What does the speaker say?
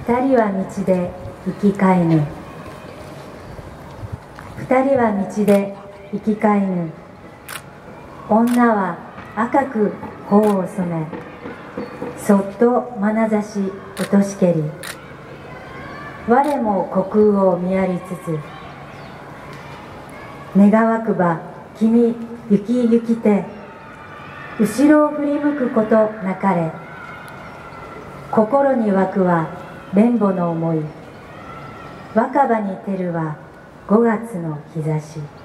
二人は道で行き交いぬ。二人は道で行き交いぬ。女は赤く頬を染め、そっと眼差し落としけり、我も虚空を見やりつつ、願わくば君行き行きて、後ろを振り向くことなかれ。心に湧くは連母の思い、若葉に照るは5月の日差し。